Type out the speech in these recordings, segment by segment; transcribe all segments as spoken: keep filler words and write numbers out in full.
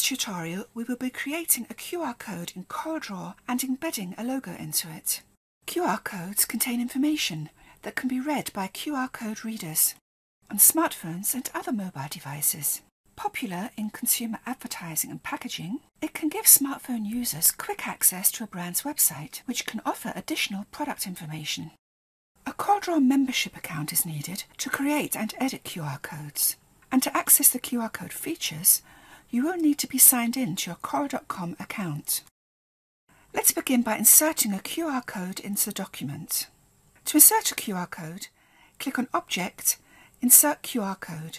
tutorial, we will be creating a Q R code in CorelDRAW and embedding a logo into it. Q R codes contain information that can be read by Q R code readers on smartphones and other mobile devices. Popular in consumer advertising and packaging, it can give smartphone users quick access to a brand's website, which can offer additional product information. A CorelDRAW membership account is needed to create and edit Q R codes. And to access the Q R code features, you will need to be signed in to your Corel dot com account. Let's begin by inserting a Q R code into the document. To insert a Q R code, click on Object, Insert Q R Code.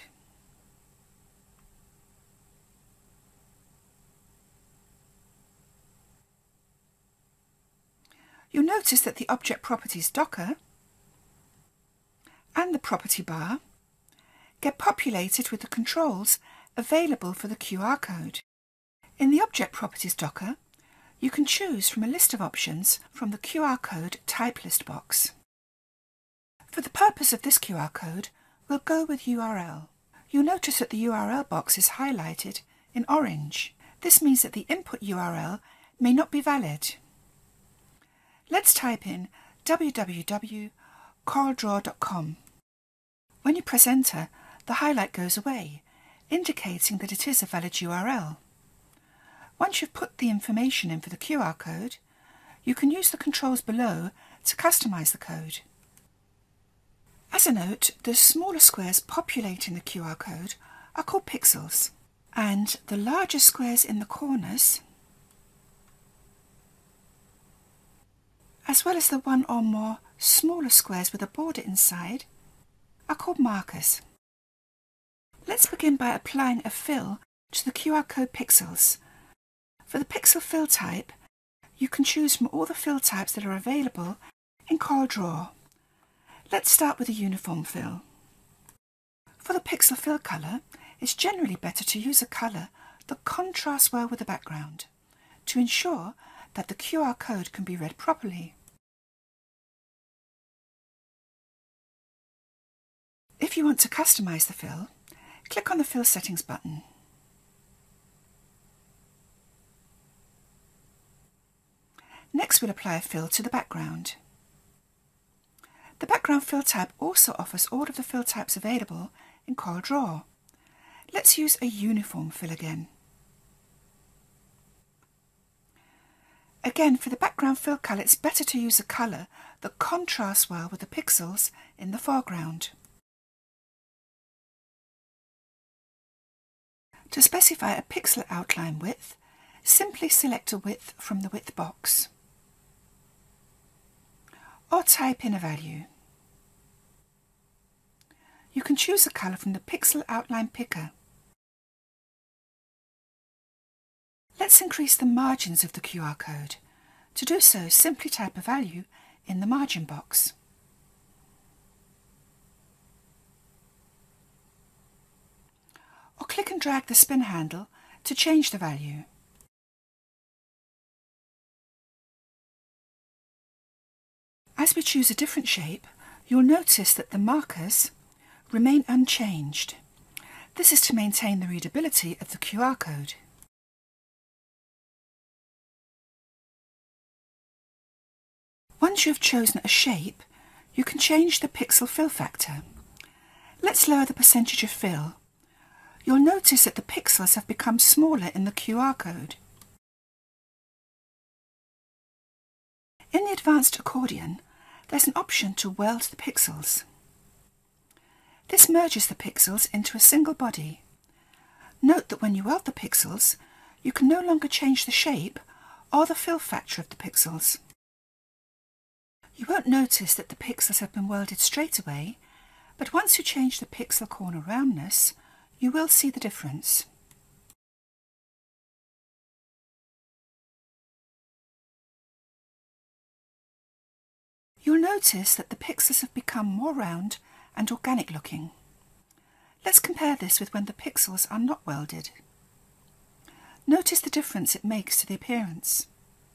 You'll notice that the Object Properties Docker and the Property bar get populated with the controls available for the Q R code. In the Object Properties Docker, you can choose from a list of options from the Q R code type list box. For the purpose of this Q R code, we'll go with U R L. You'll notice that the U R L box is highlighted in orange. This means that the input U R L may not be valid. Let's type in w w w dot corel draw dot com. When you press enter, the highlight goes away, indicating that it is a valid U R L. Once you've put the information in for the Q R code, you can use the controls below to customize the code. As a note, the smaller squares populating the Q R code are called pixels, and the larger squares in the corners, as well as the one or more smaller squares with a border inside, are called markers. Let's begin by applying a fill to the Q R code pixels. For the pixel fill type, you can choose from all the fill types that are available in CorelDRAW. Let's start with a uniform fill. For the pixel fill colour, it's generally better to use a colour that contrasts well with the background to ensure that the Q R code can be read properly. If you want to customize the fill, click on the Fill Settings button. Next, we'll apply a fill to the background. The background fill type also offers all of the fill types available in CorelDRAW. Let's use a uniform fill again. Again, for the background fill colour, it's better to use a colour that contrasts well with the pixels in the foreground. To specify a pixel outline width, simply select a width from the width box, or type in a value. You can choose a colour from the pixel outline picker. Let's increase the margins of the Q R code. To do so, simply type a value in the margin box. Or click and drag the spin handle to change the value. As we choose a different shape, you'll notice that the markers remain unchanged. This is to maintain the readability of the Q R code. Once you have chosen a shape, you can change the pixel fill factor. Let's lower the percentage of fill. You'll notice that the pixels have become smaller in the Q R code. In the advanced accordion, there's an option to weld the pixels. This merges the pixels into a single body. Note that when you weld the pixels, you can no longer change the shape or the fill factor of the pixels. You won't notice that the pixels have been welded straight away, but once you change the pixel corner roundness, you will see the difference. You'll notice that the pixels have become more round and organic looking. Let's compare this with when the pixels are not welded. Notice the difference it makes to the appearance.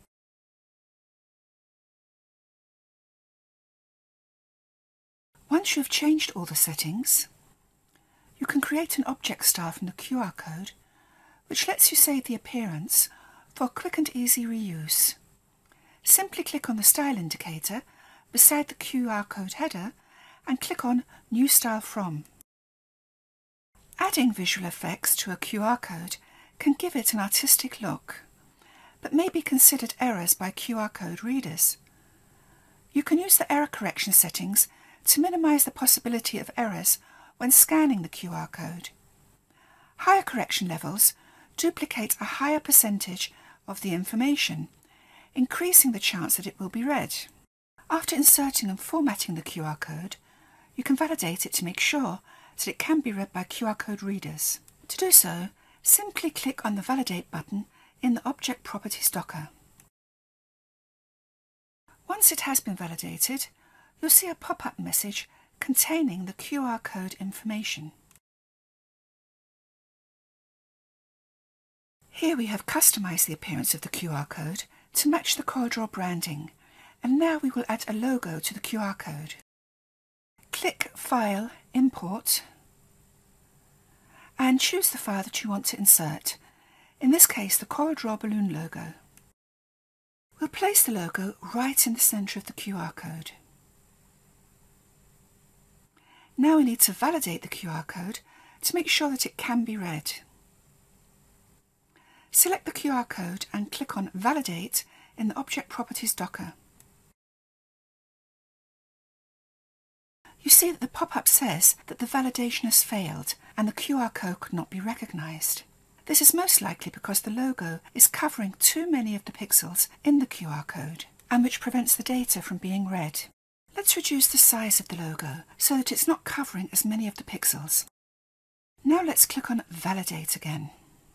Once you have changed all the settings, you can create an object style from the Q R code which lets you save the appearance for quick and easy reuse. Simply click on the style indicator beside the Q R code header and click on New Style From. Adding visual effects to a Q R code can give it an artistic look, but may be considered errors by Q R code readers. You can use the error correction settings to minimize the possibility of errors when scanning the Q R code. Higher correction levels duplicate a higher percentage of the information, increasing the chance that it will be read. After inserting and formatting the Q R code, you can validate it to make sure that it can be read by Q R code readers. To do so, simply click on the Validate button in the Object Properties docker. Once it has been validated, you'll see a pop-up message containing the Q R code information. Here we have customized the appearance of the Q R code to match the CorelDRAW branding, and now we will add a logo to the Q R code. Click File, Import, and choose the file that you want to insert, in this case the CorelDRAW balloon logo. We'll place the logo right in the centre of the Q R code. Now we need to validate the Q R code to make sure that it can be read. Select the Q R code and click on Validate in the Object Properties docker. You see that the pop-up says that the validation has failed and the Q R code could not be recognised. This is most likely because the logo is covering too many of the pixels in the Q R code, and which prevents the data from being read. Let's reduce the size of the logo so that it's not covering as many of the pixels. Now let's click on Validate again.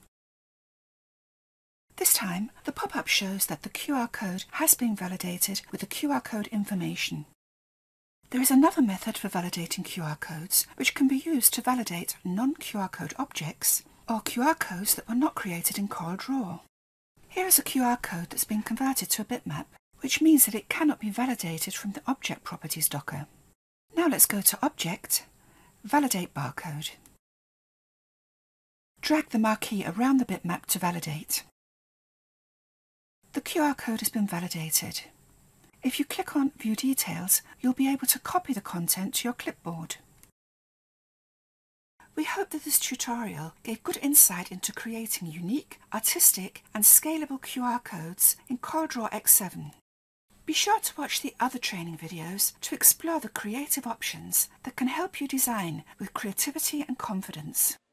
This time, the pop-up shows that the Q R code has been validated with the Q R code information. There is another method for validating Q R codes which can be used to validate non-Q R code objects or Q R codes that were not created in CorelDRAW. Here is a Q R code that's been converted to a bitmap, which means that it cannot be validated from the Object Properties docker. Now let's go to Object, Validate Barcode. Drag the marquee around the bitmap to validate. The Q R code has been validated. If you click on View Details, you'll be able to copy the content to your clipboard. We hope that this tutorial gave good insight into creating unique, artistic and scalable Q R codes in CorelDRAW X seven. Be sure to watch the other training videos to explore the creative options that can help you design with creativity and confidence.